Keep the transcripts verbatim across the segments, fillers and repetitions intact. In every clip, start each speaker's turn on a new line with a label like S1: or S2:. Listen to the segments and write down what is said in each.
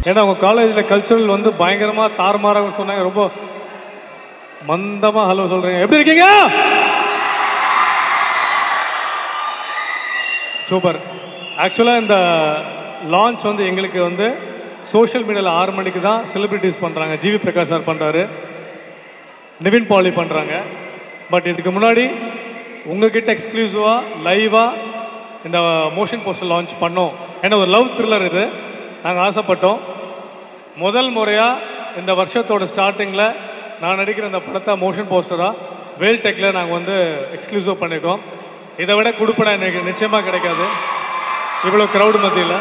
S1: ஏன்னா உங்கள் காலேஜில் கல்ச்சுரல் வந்து பயங்கரமாக தாறுமாறாக சொன்னாங்க. ரொம்ப மந்தமாக ஹலோ சொல்கிறீங்க. எப்படி இருக்கீங்க? சூப்பர். ஆக்சுவலாக இந்த லான்ச் வந்து எங்களுக்கு வந்து சோஷியல் மீடியாவில் ஆறு மணிக்கு தான் செலிப்ரிட்டிஸ் பண்ணுறாங்க. ஜிவி பிரகாஷ் சார் பண்ணுறாரு, நிவின் பாலி பண்ணுறாங்க. பட் இதுக்கு முன்னாடி உங்ககிட்ட எக்ஸ்க்ளூசிவாக லைவாக இந்த மோஷன் போஸ்டர் லான்ச் பண்ணோம். ஏன்னா ஒரு லவ் த்ரில்லர் இது, நாங்கள் ஆசைப்பட்டோம். முதல் முறையாக இந்த வருஷத்தோட ஸ்டார்டிங்கில் நான் நடிக்கிற இந்த படத்தை மோஷன் போஸ்டராக வேல் டெக்கில் நாங்கள் வந்து எக்ஸ்க்ளூசிவ் பண்ணியிருக்கோம். இதை விட குடுப்படம் எனக்கு நிச்சயமாக கிடைக்காது இவ்வளோ க்ரௌடு மத்தியில்.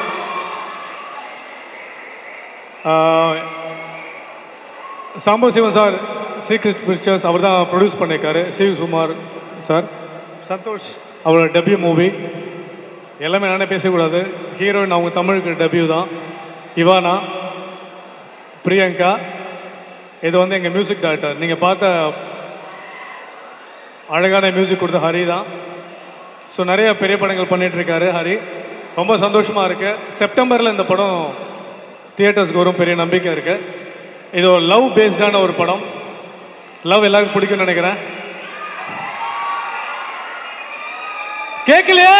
S1: Sambav Sivan sir secret pictures அவர் தான் ப்ரொடியூஸ் பண்ணியிருக்காரு. சிவகுமார் சார், சந்தோஷ் அவரோட டெபியூ மூவி. எல்லாமே நானே பேசக்கூடாது. ஹீரோயின் அவங்க தமிழுக்கு டெபியூ தான். இவானா, பிரியங்கா, இது வந்து எங்கள் மியூசிக் டைரக்டர். நீங்கள் பார்த்த அழகான மியூசிக் கொடுத்த ஹரி தான். ஸோ நிறைய பெரிய படங்கள் பண்ணிகிட்ருக்காரு ஹரி. ரொம்ப சந்தோஷமாக இருக்குது. செப்டம்பரில் இந்த படம் தியேட்டர்ஸ்க்கு வரும், பெரிய நம்பிக்கை இருக்குது. இது ஒரு லவ் பேஸ்டான ஒரு படம். லவ் எல்லாருக்கும் பிடிக்கும்னு நினைக்கிறேன். கேட்கலையா?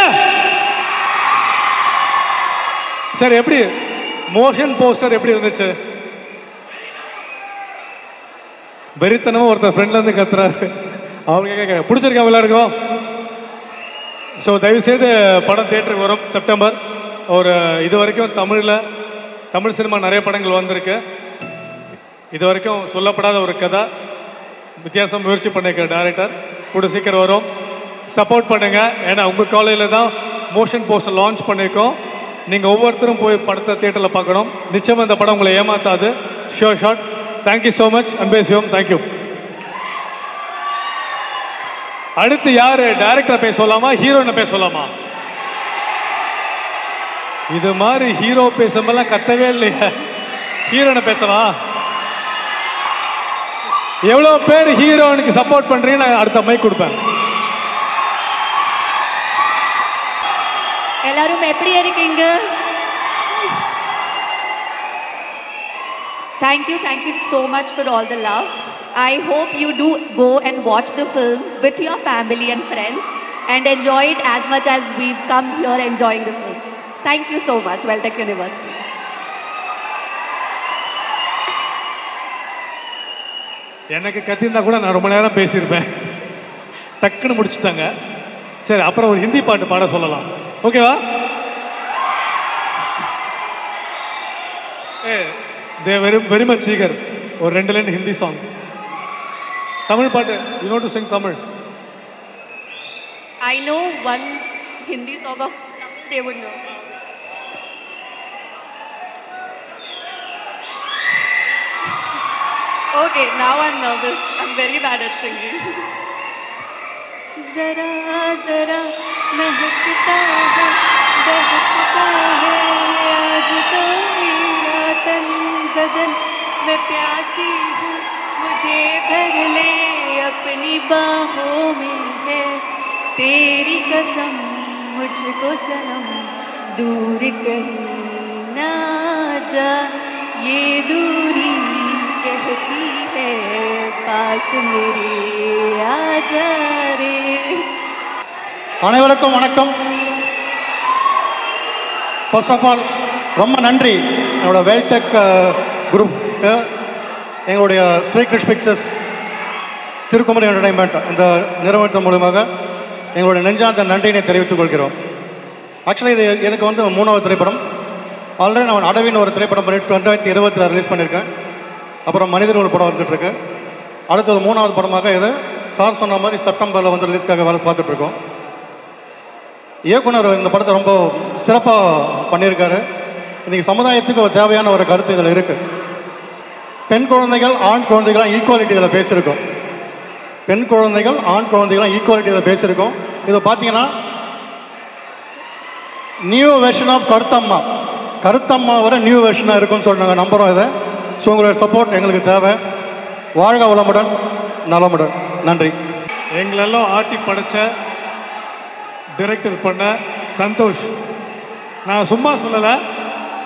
S1: சரி, எப்படி மோஷன் போஸ்டர் எப்படி இருந்துச்சு? வெறித்தனமாக ஒருத்தர் ஃப்ரெண்ட்லேருந்து கத்துறாரு. அவங்க கேட்க பிடிச்சிருக்காங்க எல்லாருக்கும். ஸோ தயவுசெய்து படம் தியேட்டருக்கு வரும் செப்டம்பர். ஒரு இது வரைக்கும் தமிழில் தமிழ் சினிமா நிறைய படங்கள் வந்திருக்கு. இது வரைக்கும் சொல்லப்படாத ஒரு கதை, வித்தியாசம் முயற்சி பண்ணியிருக்க டைரக்டர். கூட சீக்கிரம் வரும். சப்போர்ட் பண்ணுங்கள். ஏன்னா உங்கள் காலேஜில் தான் மோஷன் போஸ்டர் லான்ச் பண்ணியிருக்கோம். நீங்கள் ஒவ்வொருத்தரும் போய் படத்தை தியேட்டரில் பார்க்கணும். நிச்சயமாக இந்த படம் உங்களை ஏமாத்தாது. Sure shot. Thank you so much. Anbe Sivam. Thank you. அடுத்து யாரு? டைரக்டர் பேச சொல்லாமா, ஹீரோயினை பேச சொல்லாமா? இது மாதிரி ஹீரோ பேசும்போதெல்லாம் கத்தவே இல்லையா? ஹீரோயினை பேசவா? எவ்வளோ பேர் ஹீரோயினுக்கு சப்போர்ட் பண்றீங்க? நான் அடுத்த மைக் கொடுப்பேன்.
S2: எல்லாரும் எப்படி இருக்கீங்க? Thank you, thank you so much for all the love. I hope you do go and watch the film with your family and friends and enjoy it as much as we've come here enjoying the film. Thank you so much, Weltech University.
S1: எனக்கு கத்திருந்தா கூட நான் ரொம்ப நேரம் பேசியிருப்பேன். டக்குன்னு முடிச்சுட்டாங்க. சரி, அப்புறம் ஒரு ஹிந்தி பாட்டு பாட சொல்லலாம். ஓகேவா? A they very very much eager. ஒரு ரெண்டு லைன் ஹிந்தி சாங். தமிழ் பாட்டு. You know to sing Tamil?
S2: I know one Hindi song of Tamil they would know. Okay, now I'm nervous. I'm very bad at singing. Zara zara महकता है बहकता है आज तो मेरा तन बदन मैं प्यासी हूँ मुझे भर ले अपनी बाहों में है तेरी कसम मुझको सनम दूर कहीं ना जा ये दूरी कहती है पास मेरे आजा रे.
S3: அனைவருக்கும் வணக்கம். ஃபர்ஸ்ட் ஆஃப் ஆல் ரொம்ப நன்றி என்னோட வேல்டெக் குரூப்க்கு, எங்களுடைய ஸ்ரீகிருஷ் பிக்சர்ஸ், திருக்குமரி என்டர்டைன்மெண்ட் இந்த நிறுவனத்தின் மூலமாக எங்களுடைய நெஞ்சார்ந்த நன்றியினை தெரிவித்துக் கொள்கிறோம். ஆக்சுவலி இது எனக்கு வந்து மூணாவது திரைப்படம். ஆல்ரெடி நான் அடவின்னு ஒரு திரைப்படம் பண்ணிட்டு ரெண்டாயிரத்தி இருபத்தில் ரிலீஸ் பண்ணியிருக்கேன். அப்புறம் மனிதர் ஒரு படம் வந்துட்டுருக்கு. அடுத்தது மூணாவது படமாக இது சார் சொன்ன மாதிரி செப்டம்பரில் வந்து ரிலீஸ்க்காக வேலை பார்த்துட்ருக்கோம். இயக்குனர் இந்த படத்தை ரொம்ப சிறப்பாக பண்ணியிருக்காரு. இன்றைக்கி சமுதாயத்துக்கு ஒரு தேவையான ஒரு கருத்து இதில் இருக்குது. பெண் குழந்தைகள் ஆண் குழந்தைகளாம் ஈக்குவாலிட்டியில் பேசியிருக்கோம். பெண் குழந்தைகள் ஆண் குழந்தைகளாம் ஈக்குவாலிட்டியில் பேசியிருக்கோம். இதை பார்த்தீங்கன்னா new version of Karuthamma, Karuthamma வர நியூ வெர்ஷனாக இருக்கும்னு சொல்லி நாங்கள் நம்புகிறோம். இதை ஸோ உங்களுடைய சப்போர்ட் எங்களுக்கு தேவை. வாழ்க வளமுடன், நலமுடன். நன்றி.
S1: எங்களெல்லாம் ஆட்டி படைச்ச டைரக்டர் பண்ண சந்தோஷ், நான் சும்மா சொல்லலை,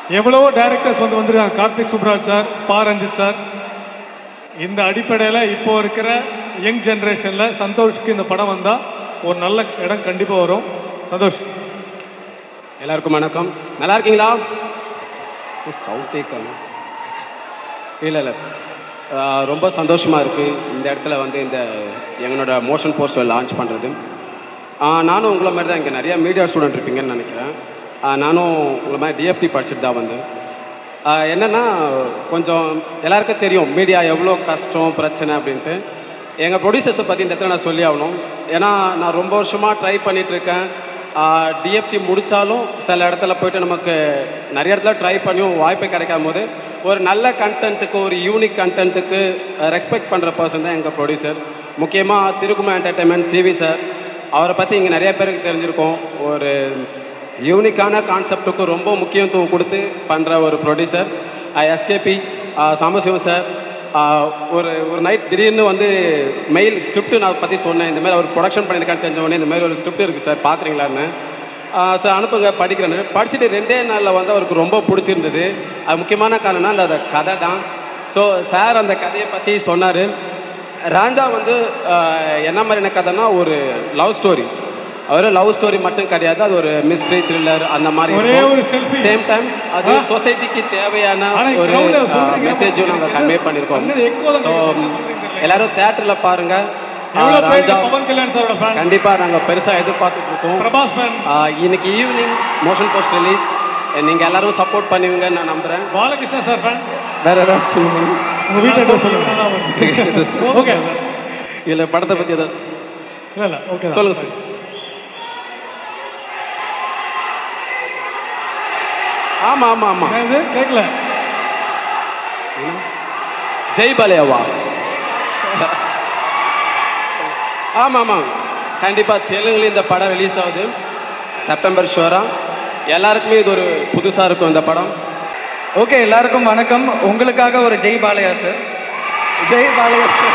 S1: எவ்வளவோ டைரக்டர்ஸ் வந்து வந்திருக்காங்க, கார்த்திக் சுப்ராஜ் சார், பா ரஞ்சித் சார். இந்த அடிப்படையில் இப்போ இருக்கிற யங் ஜென்ரேஷனில் சந்தோஷ்க்கு இந்த படம் வந்தால் ஒரு நல்ல இடம் கண்டிப்பாக வரும். சந்தோஷ்.
S4: எல்லாருக்கும் வணக்கம். நல்லா இருக்கீங்களா? சவுத்தே கம்மி இல்லை இல்லை ரொம்ப சந்தோஷமாக இருக்குது இந்த இடத்துல வந்து இந்த எங்களோட மோஷன் போஸ்டர் லான்ச் பண்ணுறது. நானும் உங்களை மாதிரி தான் இங்கே நிறையா மீடியா ஸ்டூடெண்ட் இருப்பீங்கன்னு நினைக்கிறேன். நானும் உங்களை மாதிரி டிஎஃப்டி படிச்சுட்டு தான் வந்து என்னென்னா கொஞ்சம் எல்லாருக்கும் தெரியும் மீடியா எவ்வளோ கஷ்டம் பிரச்சனை அப்படின்ட்டு. எங்கள் ப்ரொடியூசர்ஸை பற்றி இந்த இடத்துல நான் சொல்லி ஆகணும். ஏன்னா நான் ரொம்ப வருஷமாக ட்ரை பண்ணிகிட்ருக்கேன். டிஎஃப்டி முடித்தாலும் சில இடத்துல போய்ட்டு நமக்கு நிறைய இடத்துல ட்ரை பண்ணியும் வாய்ப்பு கிடைக்காம போது ஒரு நல்ல கண்டென்ட்டுக்கு ஒரு யூனிக் கண்டென்ட்டுக்கு ரெஸ்பெக்ட் பண்ணுற பர்சன் தான் எங்கள் ப்ரொடியூசர். முக்கியமாக திருக்குமா என்டர்டைன்மெண்ட் சிவி சார், அவரை பற்றி இங்கே நிறைய பேருக்கு தெரிஞ்சிருக்கோம். ஒரு யூனிக்கான கான்செப்டுக்கு ரொம்ப முக்கியத்துவம் கொடுத்து பண்ணுற ஒரு ப்ரொடியூசர். எஸ்கேபி சாம்பசிவம் சார், ஒரு ஒரு நைட் திடீர்னு வந்து மெயில் ஸ்கிரிப்ட் நான் பற்றி சொன்னேன். இந்தமாதிரி அவர் ப்ரொடக்ஷன் பண்ணியிருக்கான்னு தெரிஞ்ச உடனே இந்தமாதிரி ஒரு ஸ்கிரிப்ட் இருக்குது சார், பார்க்குறீங்களான்னு. சார் அனுப்புங்க படிக்கிறேன்னு படிச்சுட்டு ரெண்டே நாளில் வந்து அவருக்கு ரொம்ப பிடிச்சிருந்தது. அது முக்கியமான காரணம்னா அந்த கதை தான். ஸோ சார் அந்த கதையை பற்றி சொன்னார். ராஞ்சா வந்து என்ன மாதிரியான கதைன்னா ஒரு லவ் ஸ்டோரி. அவர் லவ் ஸ்டோரி மட்டும் கிடையாது, அது ஒரு மிஸ்ட்ரி த்ரில்லர் அந்த மாதிரி. சேம் டைம்ஸ் அது சொசைட்டிக்கு தேவையான ஒரு மெசேஜும் நாங்கள் கன்வே பண்ணியிருக்கோம். ஸோ எல்லாரும் தேட்டரில் பாருங்கள். கண்டிப்பாக நாங்கள் பெருசாக எதிர்பார்த்துட்டு இருக்கோம். இன்னைக்கு ஈவினிங் மோஷன் போஸ்ட் ரிலீஸ். நீங்கள் எல்லாரும் சப்போர்ட் பண்ணுவீங்கன்னு நான் நம்புகிறேன்.
S1: Balakrishna sir fan.
S4: வேற ஏதாவது சொல்லுங்க.
S1: உங்கள் வீட்டில் சொல்லுங்கள். ஓகே
S4: இல்லை படத்தை பற்றி ஏதாவது
S1: இல்லை இல்லை ஓகே
S4: சொல்லுங்கள் சார். ஆமாம் ஆமாம் ஆமாம்
S1: இது கேட்கல.
S4: ஜெய் பாலையாவா? ஆமாம் ஆமாம் கண்டிப்பாக தெலுங்குல இந்த படம் ரிலீஸ் ஆகுது செப்டம்பர் ஷோரா. எல்லாருக்குமே இது ஒரு புதுசாக இருக்கும் இந்த படம்.
S5: ஓகே, எல்லாருக்கும் வணக்கம். உங்களுக்காக ஒரு ஜெய் பாலையா சார். ஜெய் பாலையா சார்.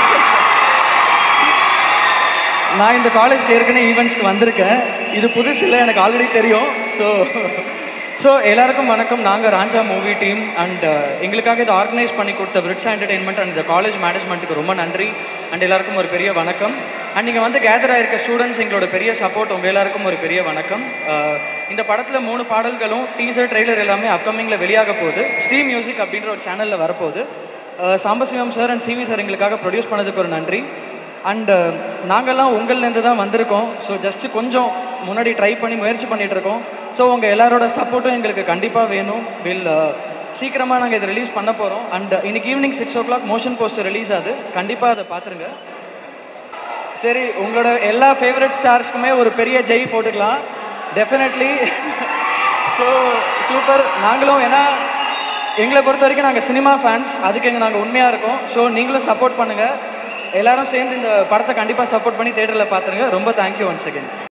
S5: நான் இந்த காலேஜ்க்கு ஏற்கனவே ஈவெண்ட்ஸ்க்கு வந்திருக்கேன். இது புதுசு இல்லை, எனக்கு ஆல்ரெடி தெரியும். ஸோ ஸோ எல்லாருக்கும் வணக்கம். நாங்கள் ராஞ்சா மூவி டீம் அண்ட் எங்களுக்காக இதை ஆர்கனைஸ் பண்ணி கொடுத்த விரிட்ஸா என்டர்டெயின்மெண்ட் அண்ட் இந்த காலேஜ் மேனேஜ்மெண்ட்டுக்கு ரொம்ப நன்றி. அண்ட் எல்லாருக்கும் ஒரு பெரிய வணக்கம். அண்ட் நீங்கள் வந்து கேதர் ஆகிருக்க ஸ்டூடெண்ட்ஸ் எங்களோட பெரிய சப்போர்ட். உங்கள் எல்லாருக்கும் ஒரு பெரிய வணக்கம். இந்த படத்தில் மூணு பாடல்களும் டீசர் ட்ரெய்லர் எல்லாமே அப்கமிங்கில் வெளியாக போகுது. ஸ்ட்ரீம் மியூசிக் அப்படின்ற ஒரு சேனலில் வரப்போகுது. Sambasivam sir and CV sir எங்களுக்காக ப்ரொடியூஸ் பண்ணதுக்கு ஒரு நன்றி. அண்டு நாங்கள்லாம் உங்கள்லேருந்து தான் வந்திருக்கோம். ஸோ ஜஸ்ட்டு கொஞ்சம் முன்னாடி ட்ரை பண்ணி முயற்சி பண்ணிகிட்டு இருக்கோம். ஸோ உங்கள் எல்லாரோட சப்போர்ட்டும் எங்களுக்கு கண்டிப்பாக வேணும். வில் சீக்கிரமாக நாங்கள் இதை ரிலீஸ் பண்ண போகிறோம். அண்ட் இன்னைக்கு evening six o'clock motion poster release ஆகுது. கண்டிப்பாக அதை பார்த்துருங்க. சரி, உங்களோட எல்லா ஃபேவரட் ஸ்டார்ஸ்க்குமே ஒரு பெரிய ஜெய் போட்டுக்கலாம் டெஃபினெட்லி. So super. நாங்களும் ஏன்னா எங்களை பொறுத்த வரைக்கும் நாங்கள் சினிமா ஃபேன்ஸ், அதுக்கு எங்கள் நாங்கள் உண்மையாக இருக்கோம். ஸோ நீங்களும் சப்போர்ட் பண்ணுங்கள். எல்லாரும் சேர்ந்து இந்த படத்தை கண்டிப்பாக சப்போர்ட் பண்ணி தேட்டரில் பார்த்துருங்க. ரொம்ப தேங்க்யூ ஒன்ஸ் அகேன்.